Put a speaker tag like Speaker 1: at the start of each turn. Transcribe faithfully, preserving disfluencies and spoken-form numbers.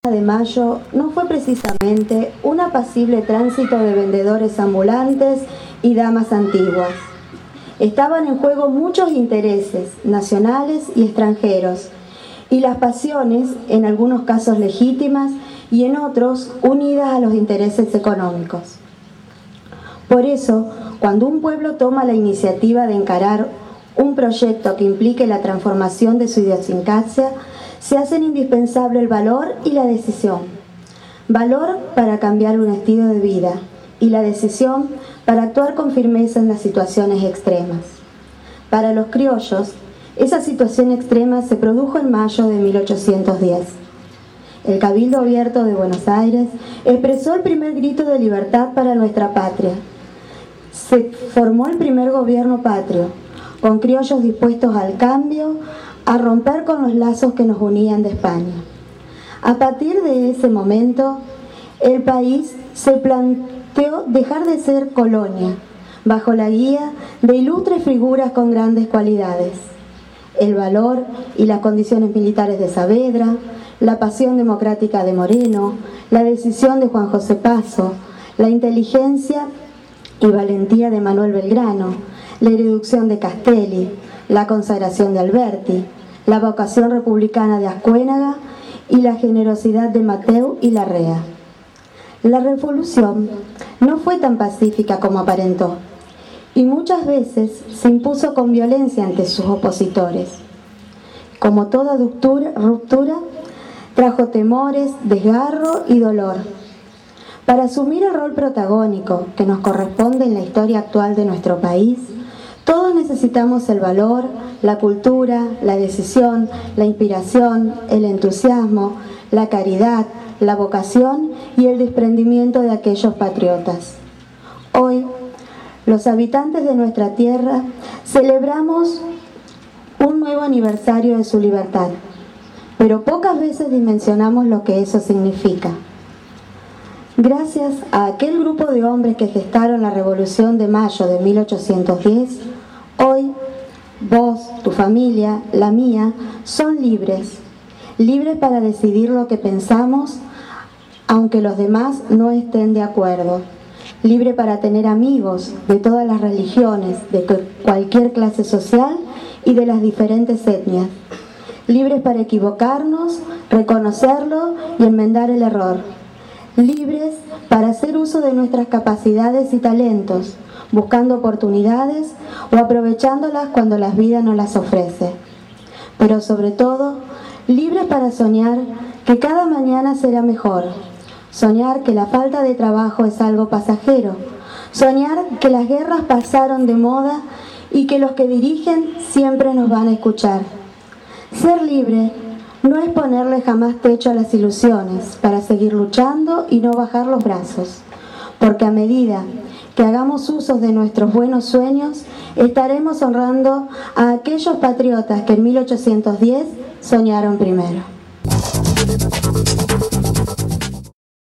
Speaker 1: de Mayo no fue precisamente un apacible tránsito de vendedores ambulantes y damas antiguas. Estaban en juego muchos intereses, nacionales y extranjeros, y las pasiones, en algunos casos legítimas y en otros unidas a los intereses económicos. Por eso, cuando un pueblo toma la iniciativa de encarar un proyecto que implique la transformación de su idiosincrasia, se hacen indispensable el valor y la decisión. Valor para cambiar un estilo de vida y la decisión para actuar con firmeza en las situaciones extremas. Para los criollos, esa situación extrema se produjo en mayo de mil ochocientos diez. El Cabildo Abierto de Buenos Aires expresó el primer grito de libertad para nuestra patria. Se formó el primer gobierno patrio, con criollos dispuestos al cambio, a romper con los lazos que nos unían de España. A partir de ese momento, el país se planteó dejar de ser colonia, bajo la guía de ilustres figuras con grandes cualidades. El valor y las condiciones militares de Saavedra, la pasión democrática de Moreno, la decisión de Juan José Paso, la inteligencia y valentía de Manuel Belgrano, la irreducción de Castelli, la consagración de Alberti, la vocación republicana de Ascuénaga y la generosidad de Mateu y Larrea. La revolución no fue tan pacífica como aparentó, y muchas veces se impuso con violencia ante sus opositores. Como toda ruptura, trajo temores, desgarro y dolor. Para asumir el rol protagónico que nos corresponde en la historia actual de nuestro país, todos necesitamos el valor, la cultura, la decisión, la inspiración, el entusiasmo, la caridad, la vocación y el desprendimiento de aquellos patriotas. Hoy, los habitantes de nuestra tierra celebramos un nuevo aniversario de su libertad, pero pocas veces dimensionamos lo que eso significa. Gracias a aquel grupo de hombres que gestaron la Revolución de Mayo de mil ochocientos diez, hoy vos, tu familia, la mía, son libres, libres para decidir lo que pensamos, aunque los demás no estén de acuerdo, libre para tener amigos de todas las religiones, de cualquier clase social y de las diferentes etnias, libres para equivocarnos, reconocerlo y enmendar el error, libres para hacer uso de nuestras capacidades y talentos, buscando oportunidades o aprovechándolas cuando la vida nos las ofrece. Pero sobre todo, libres para soñar que cada mañana será mejor, soñar que la falta de trabajo es algo pasajero, soñar que las guerras pasaron de moda y que los que dirigen siempre nos van a escuchar. Ser libre no es ponerle jamás techo a las ilusiones para seguir luchando y no bajar los brazos, porque a medida que hagamos usos de nuestros buenos sueños, estaremos honrando a aquellos patriotas que en mil ochocientos diez soñaron primero.